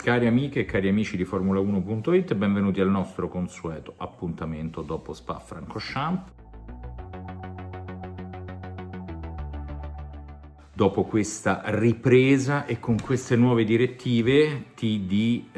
Cari amiche e cari amici di Formula1.it, benvenuti al nostro consueto appuntamento dopo Spa-Francorchamps. Dopo questa ripresa e con queste nuove direttive TD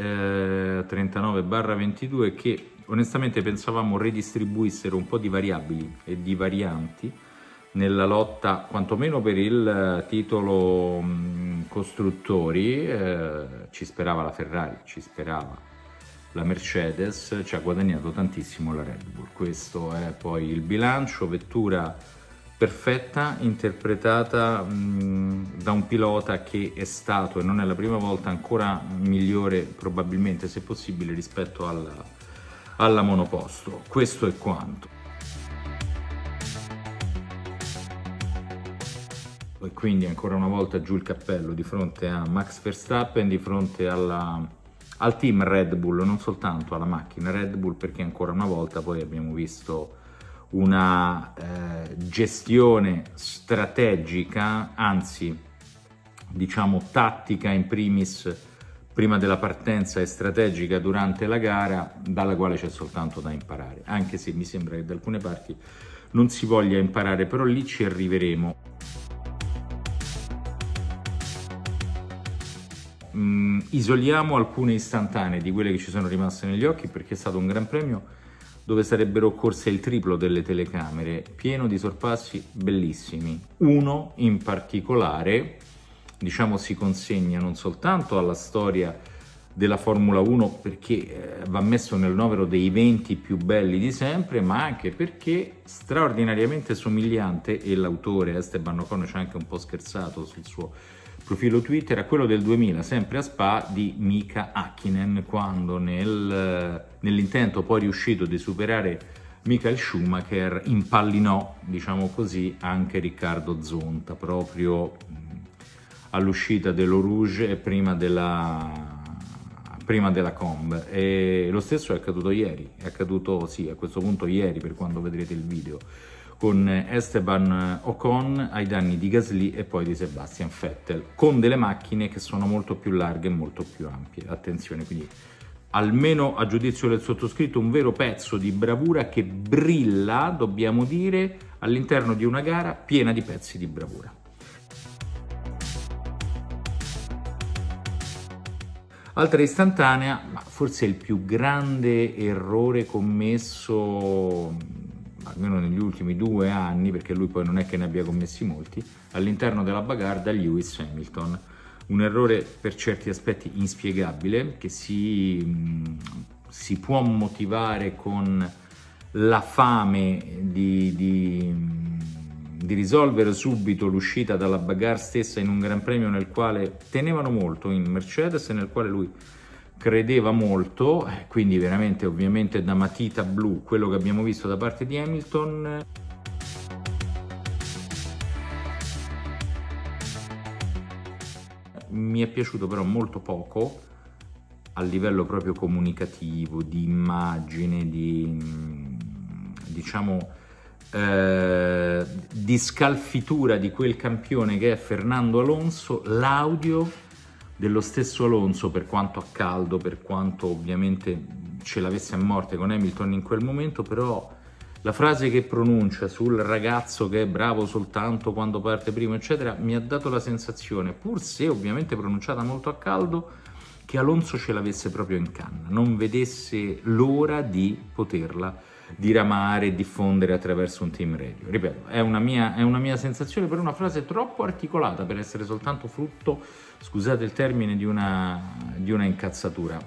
39/22 che onestamente pensavamo redistribuissero un po' di variabili e di varianti nella lotta quantomeno per il titolo costruttori, ci sperava la Ferrari, ci sperava la Mercedes, ci ha guadagnato tantissimo la Red Bull. Questo è poi il bilancio, vettura perfetta, interpretata da un pilota che è stato, e non è la prima volta, ancora migliore probabilmente, se possibile, rispetto alla monoposto. Questo è quanto. E quindi ancora una volta giù il cappello di fronte a Max Verstappen, di fronte al team Red Bull, non soltanto alla macchina Red Bull, perché ancora una volta poi abbiamo visto una gestione strategica, anzi diciamo tattica in primis prima della partenza e strategica durante la gara, dalla quale c'è soltanto da imparare, anche se mi sembra che da alcune parti non si voglia imparare, però lì ci arriveremo. Isoliamo alcune istantanee di quelle che ci sono rimaste negli occhi, perché è stato un gran premio dove sarebbero occorse il triplo delle telecamere, pieno di sorpassi bellissimi. Uno in particolare, diciamo, si consegna non soltanto alla storia della Formula 1 perché va messo nel novero dei 20 più belli di sempre, ma anche perché straordinariamente somigliante, e l'autore Esteban Ocon ci ha anche un po' scherzato sul suo profilo Twitter, a quello del 2000, sempre a Spa, di Mika Häkkinen, quando nell'intento poi riuscito di superare Michael Schumacher impallinò, diciamo così, anche Riccardo Zonta, proprio all'uscita dello Rouge e prima della Comb. E lo stesso è accaduto ieri, è accaduto sì, a questo punto ieri, per quando vedrete il video, con Esteban Ocon ai danni di Gasly e poi di Sebastian Vettel, con delle macchine che sono molto più larghe e molto più ampie. Attenzione, quindi almeno a giudizio del sottoscritto un vero pezzo di bravura che brilla, dobbiamo dire, all'interno di una gara piena di pezzi di bravura. Altra istantanea, ma forse il più grande errore commesso almeno negli ultimi 2 anni, perché lui poi non è che ne abbia commessi molti, all'interno della bagarre da Lewis Hamilton. Un errore per certi aspetti inspiegabile, che si può motivare con la fame di risolvere subito l'uscita dalla bagarre stessa in un Gran Premio nel quale tenevano molto in Mercedes e nel quale lui credeva molto, quindi veramente ovviamente da matita blu quello che abbiamo visto da parte di Hamilton. Mi è piaciuto però molto poco a livello proprio comunicativo, di immagine, diciamo di scalfitura di quel campione che è Fernando Alonso, l'audio dello stesso Alonso, per quanto a caldo, per quanto ovviamente ce l'avesse a morte con Hamilton in quel momento, però la frase che pronuncia sul ragazzo che è bravo soltanto quando parte primo, eccetera, mi ha dato la sensazione, pur se ovviamente pronunciata molto a caldo, che Alonso ce l'avesse proprio in canna, non vedesse l'ora di poterla diramare e diffondere attraverso un team radio. Ripeto, è una mia sensazione, per una frase troppo articolata per essere soltanto frutto, scusate il termine, di una incazzatura.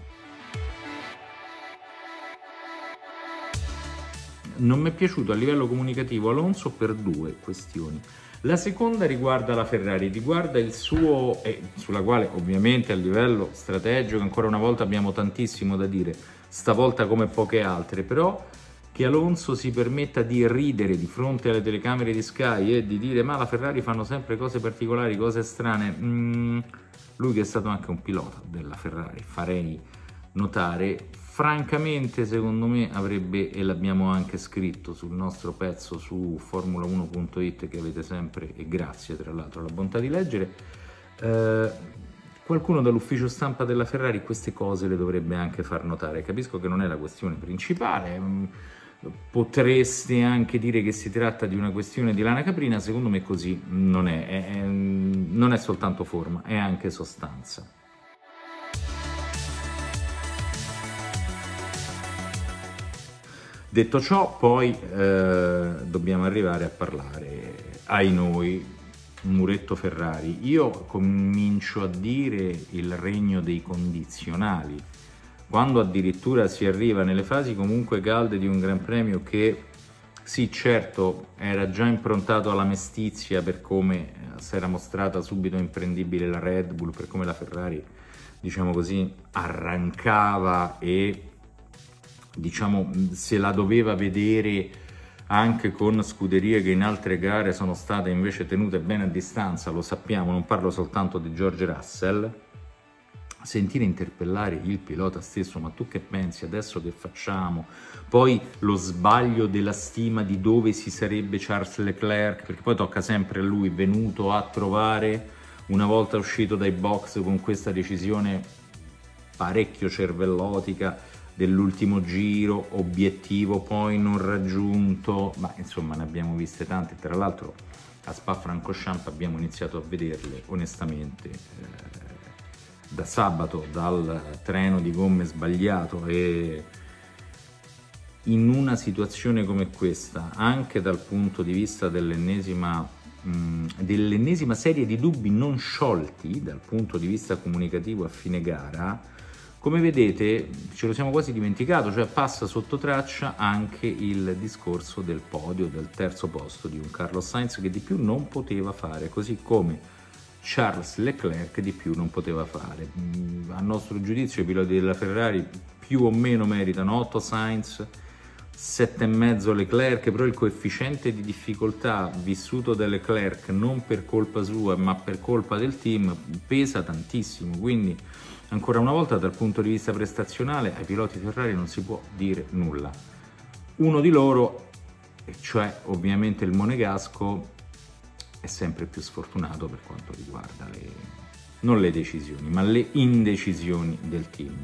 Non mi è piaciuto a livello comunicativo Alonso per 2 questioni. La seconda riguarda la Ferrari, riguarda il suo, sulla quale ovviamente a livello strategico ancora una volta abbiamo tantissimo da dire, stavolta come poche altre, però che Alonso si permetta di ridere di fronte alle telecamere di Sky e di dire ma la Ferrari fanno sempre cose particolari, cose strane. Lui che è stato anche un pilota della Ferrari, farei notare, francamente secondo me avrebbe, e l'abbiamo anche scritto sul nostro pezzo su Formula1.it che avete sempre, e grazie tra l'altro alla bontà di leggere, qualcuno dall'ufficio stampa della Ferrari queste cose le dovrebbe anche far notare. Capisco che non è la questione principale, potreste anche dire che si tratta di una questione di lana caprina, secondo me così non è, non è soltanto forma, è anche sostanza. Detto ciò, poi dobbiamo arrivare a parlare, ai noi, muretto Ferrari. Io comincio a dire il regno dei condizionali, quando addirittura si arriva nelle fasi comunque calde di un Gran Premio che, sì, certo, era già improntato alla mestizia per come si era mostrata subito imprendibile la Red Bull, per come la Ferrari, diciamo così, arrancava e, diciamo, se la doveva vedere anche con scuderie che in altre gare sono state invece tenute bene a distanza, lo sappiamo, non parlo soltanto di George Russell. Sentire interpellare il pilota stesso, ma tu che pensi, adesso che facciamo? Poi lo sbaglio della stima di dove si sarebbe Charles Leclerc, perché poi tocca sempre a lui, venuto a trovare, una volta uscito dai box con questa decisione parecchio cervellotica dell'ultimo giro, obiettivo poi non raggiunto, ma insomma ne abbiamo viste tante. Tra l'altro a Spa-Francorchamps abbiamo iniziato a vederle onestamente da sabato, dal treno di gomme sbagliato, e in una situazione come questa, anche dal punto di vista dell'ennesima serie di dubbi non sciolti dal punto di vista comunicativo a fine gara, come vedete ce lo siamo quasi dimenticato, cioè passa sotto traccia anche il discorso del podio, del terzo posto di un Carlos Sainz che di più non poteva fare, così come Charles Leclerc di più non poteva fare. A nostro giudizio i piloti della Ferrari più o meno meritano 8 Sainz, 7,5 Leclerc, però il coefficiente di difficoltà vissuto da Leclerc non per colpa sua ma per colpa del team pesa tantissimo, quindi ancora una volta dal punto di vista prestazionale ai piloti Ferrari non si può dire nulla. Uno di loro, cioè ovviamente il monegasco, è sempre più sfortunato per quanto riguarda non le decisioni, ma le indecisioni del team.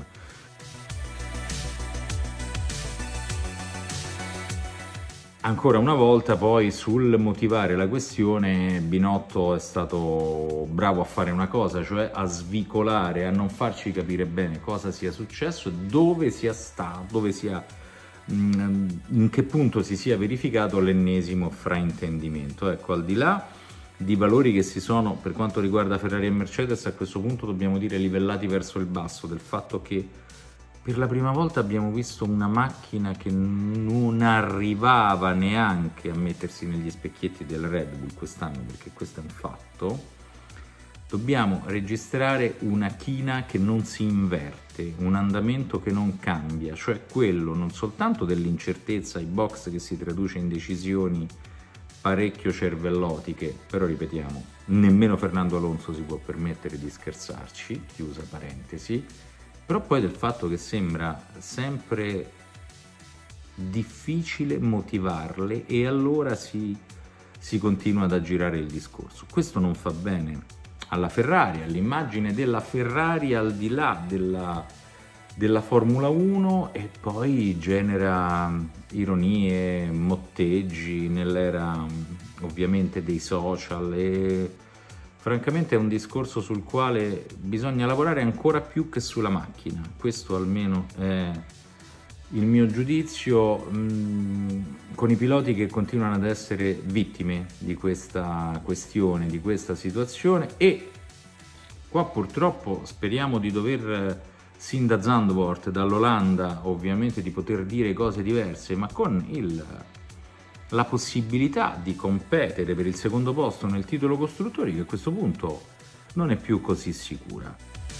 Ancora una volta poi sul motivare la questione Binotto è stato bravo a fare una cosa, cioè a svicolare, a non farci capire bene cosa sia successo, dove sia stato, in che punto si sia verificato l'ennesimo fraintendimento. Ecco, al di là di valori che si sono, per quanto riguarda Ferrari e Mercedes, a questo punto dobbiamo dire livellati verso il basso, del fatto che per la prima volta abbiamo visto una macchina che non arrivava neanche a mettersi negli specchietti del Red Bull quest'anno, perché questo è un fatto. Dobbiamo registrare una china che non si inverte, un andamento che non cambia, cioè quello non soltanto dell'incertezza ai box che si traduce in decisioni parecchio cervellotiche, però ripetiamo, nemmeno Fernando Alonso si può permettere di scherzarci, chiusa parentesi, però poi del fatto che sembra sempre difficile motivarle e allora si continua ad aggirare il discorso. Questo non fa bene alla Ferrari, all'immagine della Ferrari al di là della Formula 1, e poi genera ironie, motteggi nell'era ovviamente dei social, e francamente è un discorso sul quale bisogna lavorare ancora più che sulla macchina. Questo almeno è il mio giudizio, con i piloti che continuano ad essere vittime di questa questione, di questa situazione, e qua purtroppo speriamo di dover, sin da Zandvoort, dall'Olanda, ovviamente di poter dire cose diverse, ma con la possibilità di competere per il secondo posto nel titolo costruttori, che a questo punto non è più così sicura.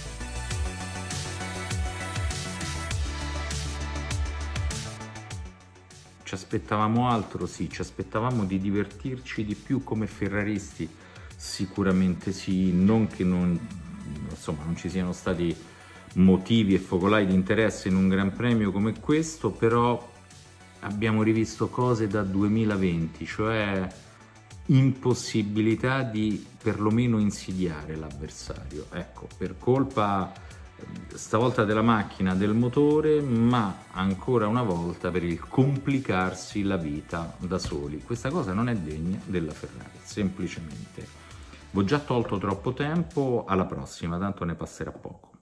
Ci aspettavamo altro? Sì, ci aspettavamo di divertirci di più come ferraristi, sicuramente sì, non che non ci siano stati motivi e focolai di interesse in un Gran Premio come questo, però abbiamo rivisto cose da 2020, cioè impossibilità di perlomeno insidiare l'avversario. Ecco, per colpa stavolta della macchina, del motore, ma ancora una volta per il complicarsi la vita da soli. Questa cosa non è degna della Ferrari, semplicemente. Vi ho già tolto troppo tempo, alla prossima, tanto ne passerà poco.